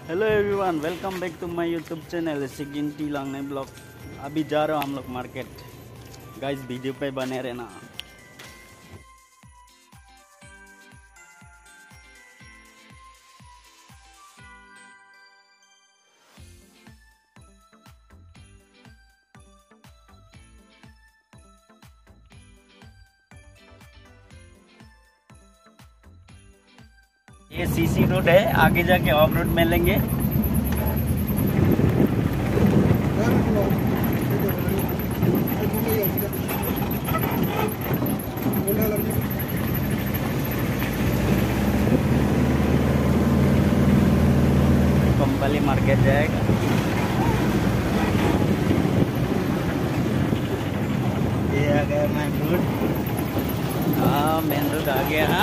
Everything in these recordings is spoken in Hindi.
Hello everyone, welcome back to my YouTube channel सिगिंटी लांगने ब्लॉग। अभी जा रहा हूँ हम लोग मार्केट। गाइस वीडियो पे बने रहना। ये सीसी रोड है, आगे जाके ऑफ रोड मिलेंगे। कंपली मार्केट जाएगा। ये आ गया मेन रोड। हाँ, मेन रोड आ गया।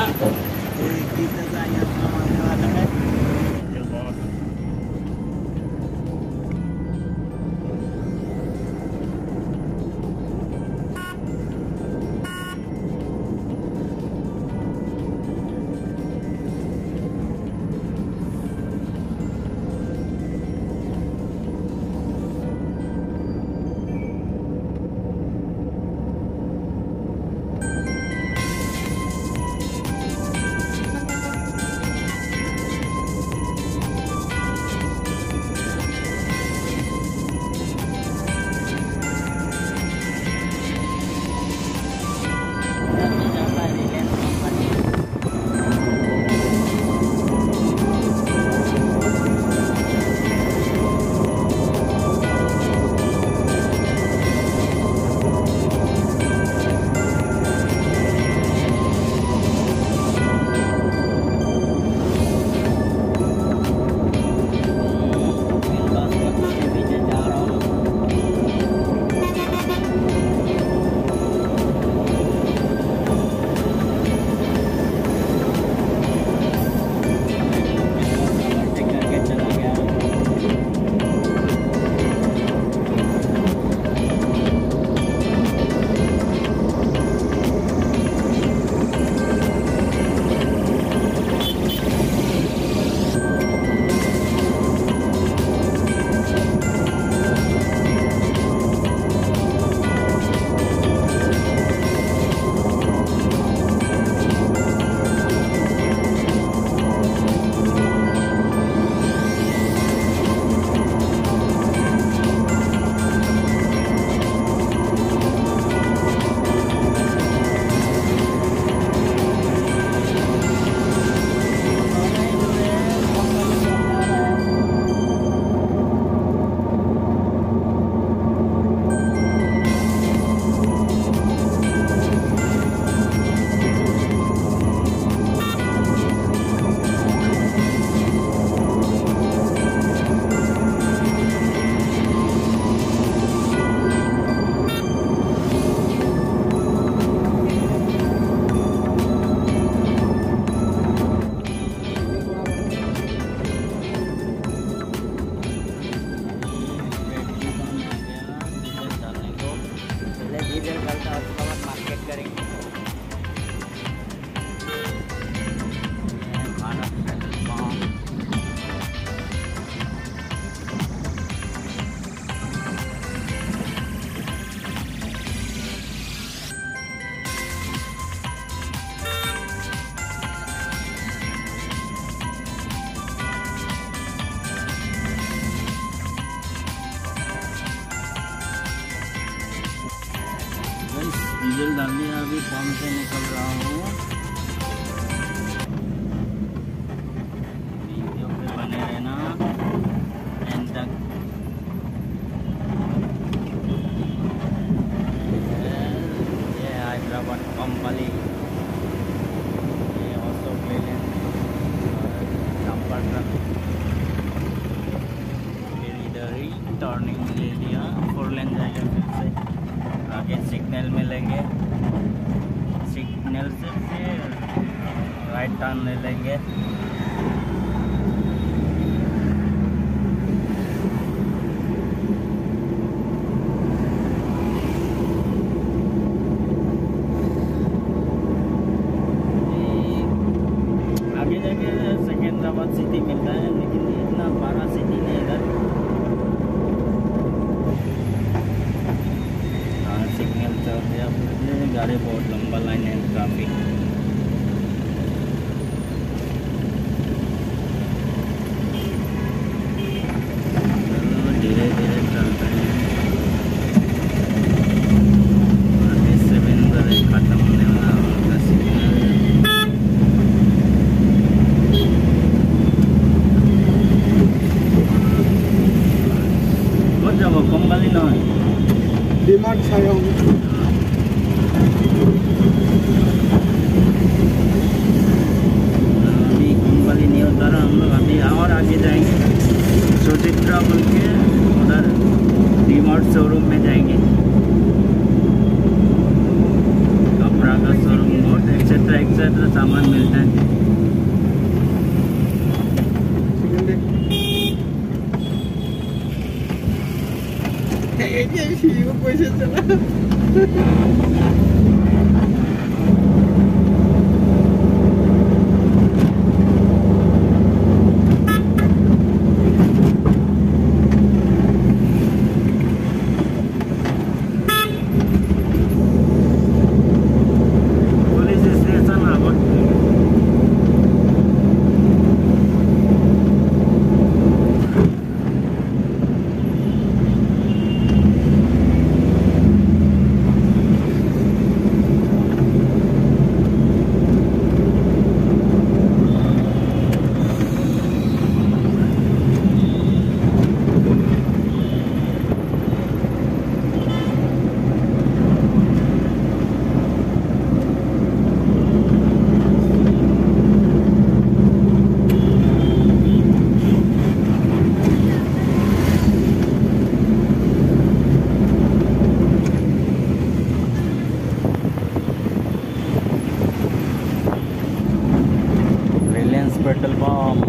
मार्केट करेंगे। डीजल डाल लिया, अभी पंप से निकल रहा हूँ। वीडियो पे बने रहना एंड तक। ये हैदराबाद कंपली, ये अशोक लेलैंड डंपर ट्रक। फिर इधर ही टर्निंग ले लिया, 4 लेन जाएगा। फिर से आगे सिग्नल मिलेंगे, सिग्नल से फिर राइट टर्न ले लेंगे। आगे जाके सिकंदराबाद सिटी मिलता है, लेकिन इतना 12 अभी कंपली नहीं उतारा हम लोग अभी और आगे जाएंगे सुचित्रा बोल के उधर डीमार्ट शोरूम में जाएंगे कपड़ा का शोरूम बहुत एक्सेट्रा सामान मिलता है पैसे चला पेट्रोल पंप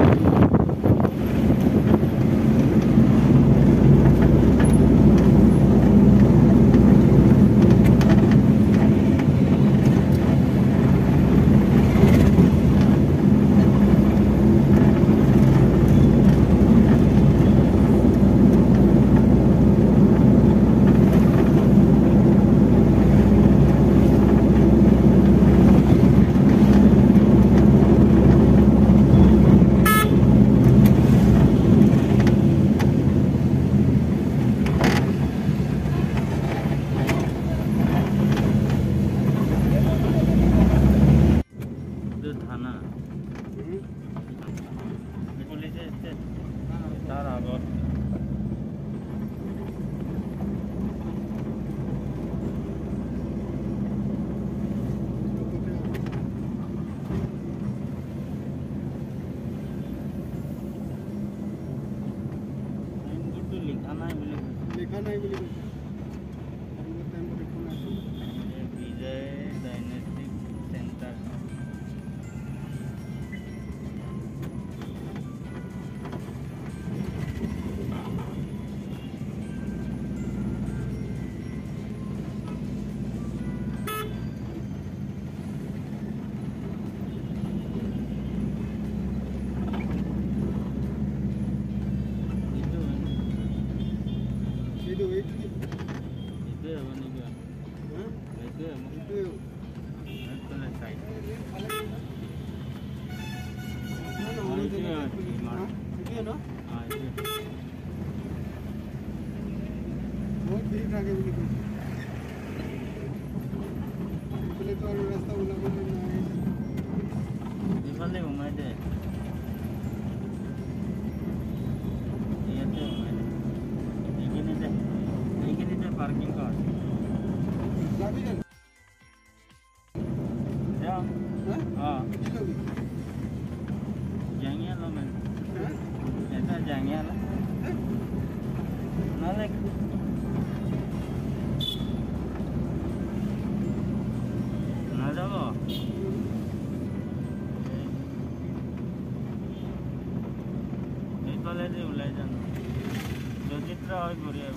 पार्किंग का हाँ जाएंगे ना मैं ऐसा जाएंगे ना ना देख ना जाओ कॉलेज उलाई जाना जो चित्र है बढ़िया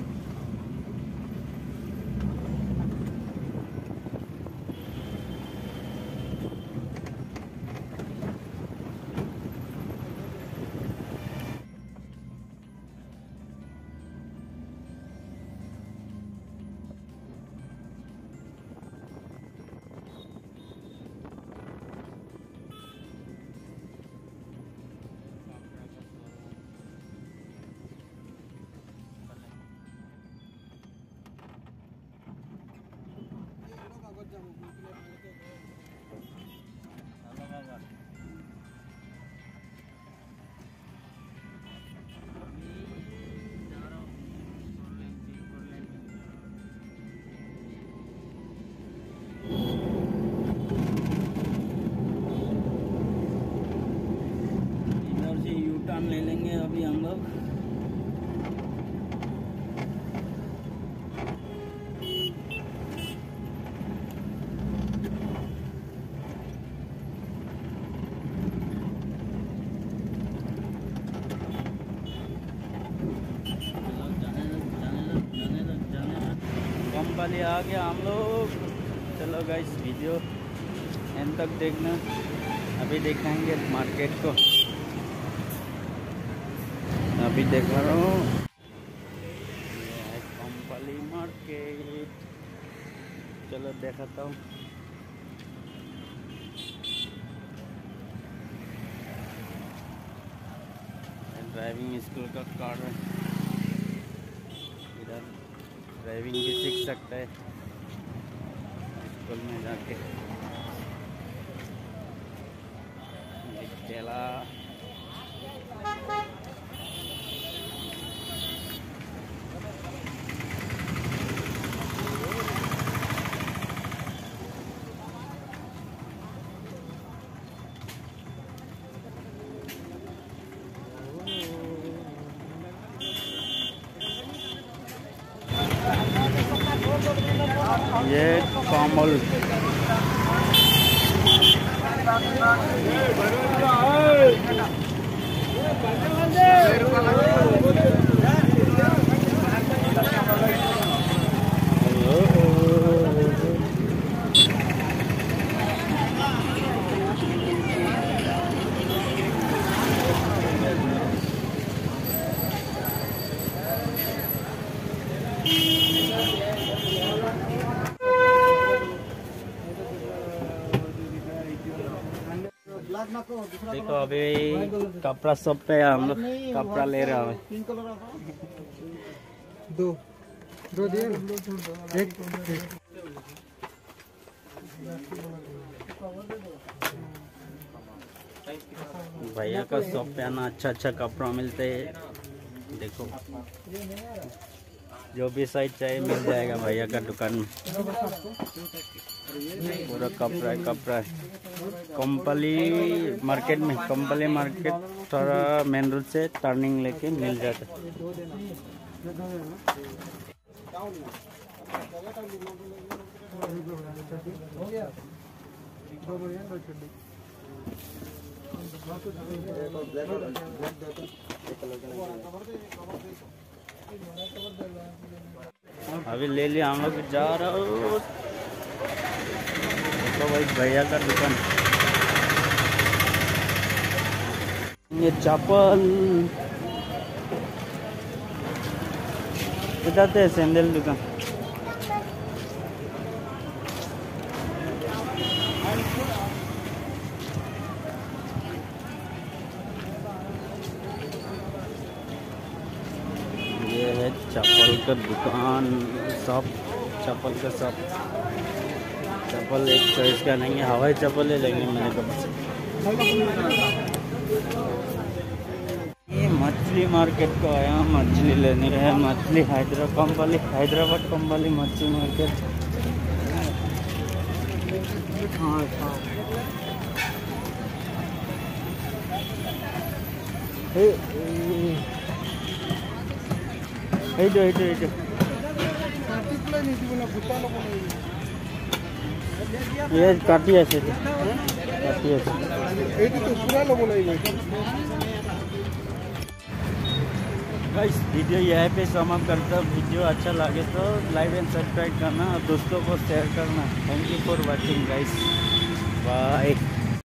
अभी हम लोग। कंपली आ गया हम लोग। चलो गाइस वीडियो एंड तक देखना, अभी दिखाएंगे मार्केट को। अभी देखा रहा हूँ कंपली मार्केट। चलो दिखाता हूँ। ड्राइविंग स्कूल का कार है, इधर ड्राइविंग भी सीख सकता है स्कूल में जाके। ठेला ये कमल देखो अभी कपड़ा शॉप पे हम लोग कपड़ा ले रहे हैं। दो दिए एक भैया का शॉप पे आना, अच्छा कपड़ा मिलते हैं। देखो जो भी साइज चाहिए मिल जाएगा भैया का दुकान में। पूरा कपड़ा है। कंपली मार्केट में, कंपली मार्केट थोड़ा मेन रोड से टर्निंग लेके मिल जाता है। अभी ले लिया हम लोग, जा रहा हूँ तो भाई भैया का दुकान। ये चप्पल बताते हैं, सैंडल दुकान। ये है चप्पल का दुकान, शॉप, चप्पल का शॉप। चप्पल एक चॉइस का नहीं है, हवाई चप्पल ले लेंगे मेरे को। ये मछली मार्केट को आया, मछली लेने है। मछली हैदराबाद कंपली मछली मार्केट। ये काटी আছে गाइस। वीडियो यहाँ पे समाप्त करता हूँ। वीडियो अच्छा लगे तो लाइक एंड सब्सक्राइब करना और दोस्तों को शेयर करना। Thank you for watching guys, bye.